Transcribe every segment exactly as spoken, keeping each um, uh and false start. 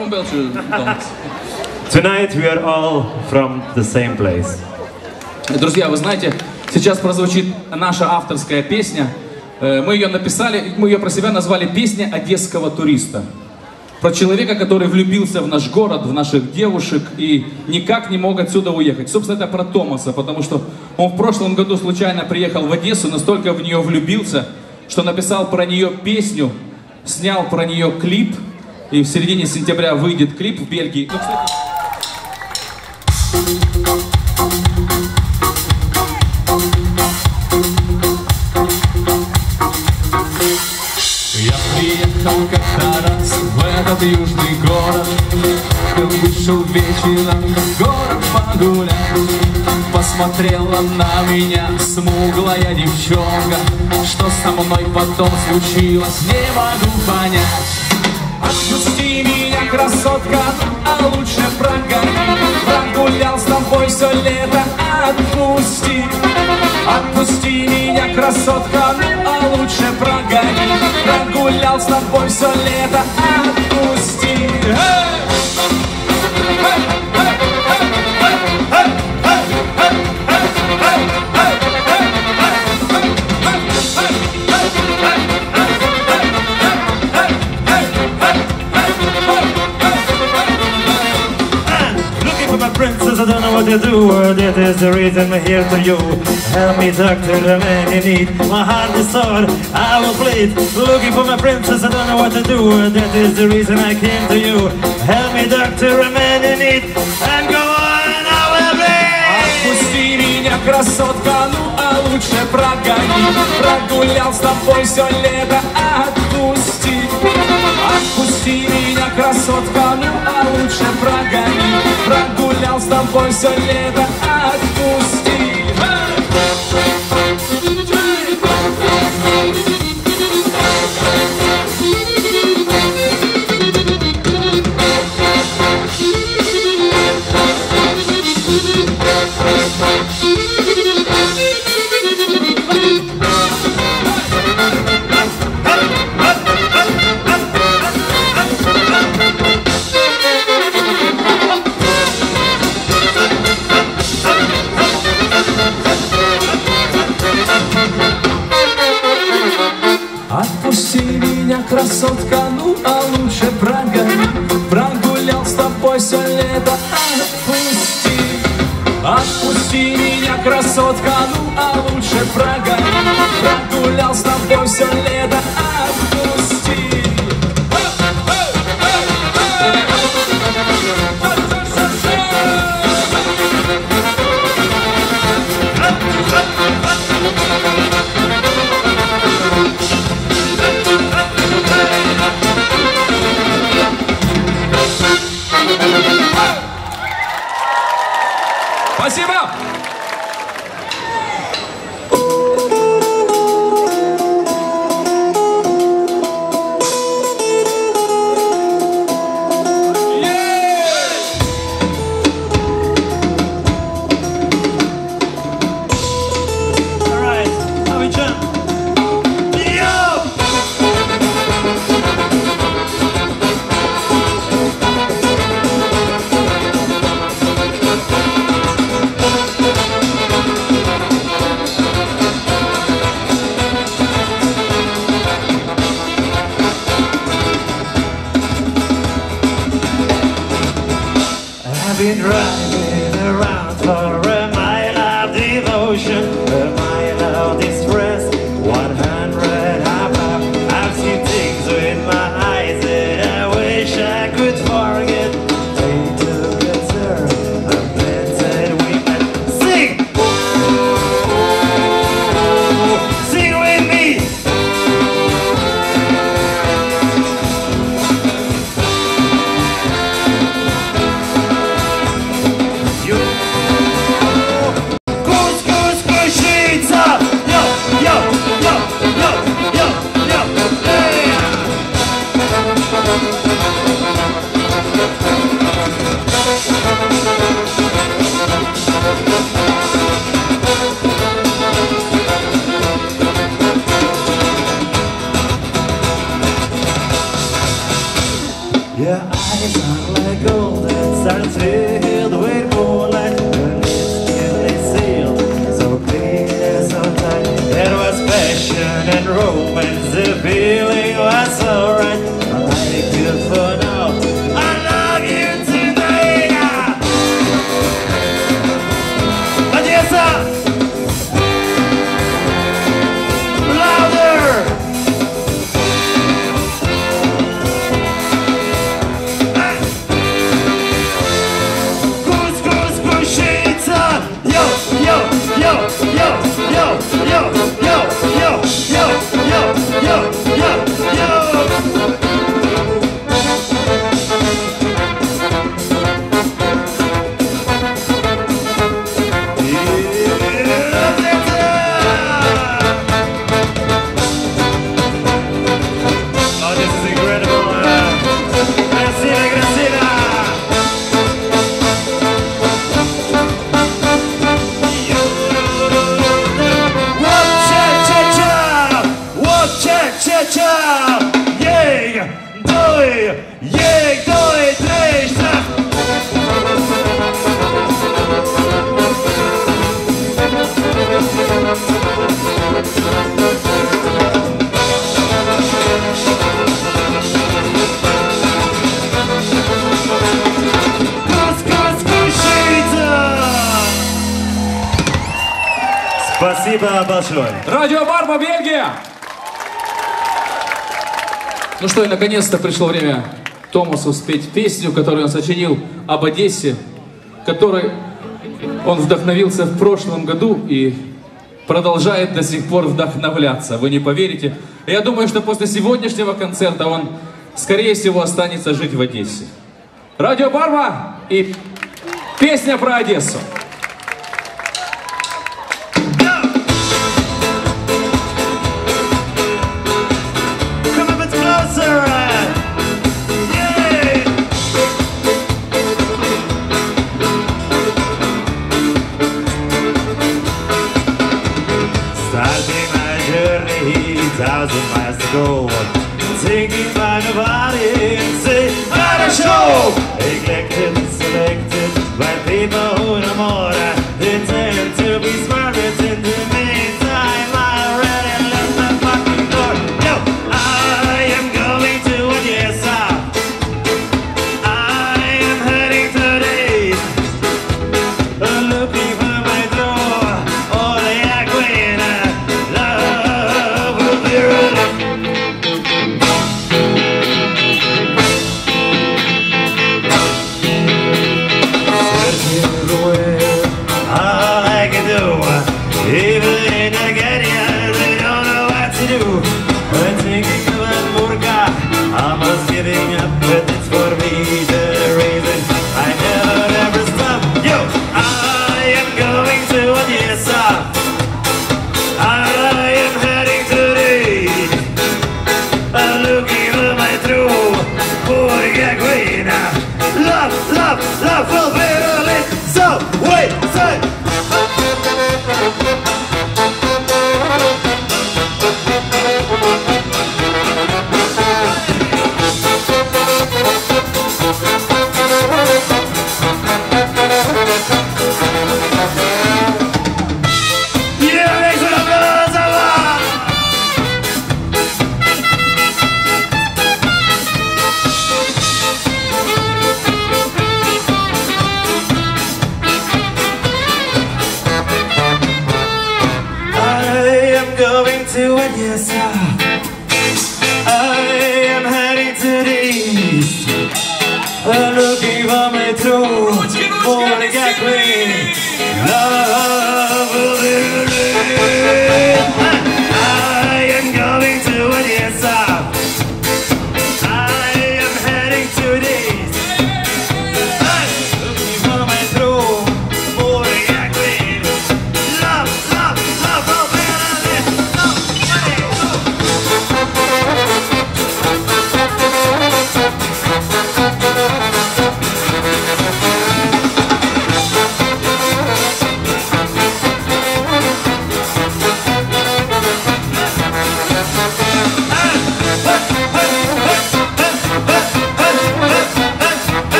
from Belgium. Tonight we are all from the same place. Друзья, вы знаете, сейчас прозвучит наша авторская песня. Мы ее написали, мы ее про себя назвали «Песня одесского туриста». Про человека, который влюбился в наш город, в наших девушек и никак не мог отсюда уехать. Собственно, это про Томаса, потому что он в прошлом году случайно приехал в Одессу, настолько в нее влюбился, что написал про нее песню, снял про нее клип, и в середине сентября выйдет клип в Бельгии. Ну, кстати... Я приехал как-то раз в этот южный город, вышел вечером в город погулять. Посмотрела на меня смуглая девчонка, что со мной потом случилось, не могу понять. Отпусти меня, красотка, а лучше прогони. Прогулял с тобой все лето, отпусти. Отпусти меня, красотка, а лучше прогони. Прогулял с тобой все лето, отпусти. Princess, I don't know what to do, or that is the reason I'm here to you. Help me, doctor, the man in need. My heart is sore, I will bleed. Looking for my princess, I don't know what to do, or that is the reason I came to you. Help me, doctor, a man in need. And go on, I will bleed. Отпусти меня, красотка, ну а лучше прогони. Прогулял с тобой все лето, отпусти. Отпусти меня, красотка, ну а лучше прогони. Прогулял с тобой все лето, отпусти. Отпусти меня, красотка, ну а лучше прогони. Прогулял с тобой все лето, отпусти. Отпусти меня, красотка, ну а лучше прогони. Прогулял с тобой все лето, отпусти. Спасибо! Been driving around for a mile of devotion, a mile of distress, one hundred above. I've seen things with my eyes that I wish I could forget. They took a turn, a plan said we met. Sing! Sing with me! You eyes are like gold and stars filled with moonlight. Her lips nearly sealed, so clean and so tight. There was passion and romance, the feeling was so right. All I could for now, I love you tonight. Odessa! Спасибо большое. Радио Барба, Бельгия! Ну что, и наконец-то пришло время Томасу спеть песню, которую он сочинил об Одессе, которой он вдохновился в прошлом году и продолжает до сих пор вдохновляться. Вы не поверите. Я думаю, что после сегодняшнего концерта он, скорее всего, останется жить в Одессе. Радио Барба и песня про Одессу. Thousand miles to go, thinking by nobody and say, what a show! Neglected, selected by people who know more. They tend to be smart, but in the meantime, I already left my fucking door. Yo, I am going to Odessa. I am heading today, looking for my door. Oh, yeah, queen, love will be running. All I can do, even in Arcadia, they don't know what to do. When thinking about Murga, almost giving up, but it's for me the reason I never ever stop. Yo, I am going to Odessa. I am heading today, I'm looking for my true Murga queen. Love, love, love will be early. So wait, say. To Odessa, I am heading to the east, I'm looking for my true Murga queen. Love will be real. I am going to Odessa, I am heading to the east, I'm looking for my true Murga queen. Love, love, love will be real.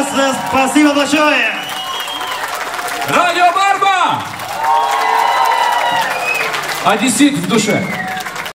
вас, спасибо большое. Радио Барба! Одессит в душе.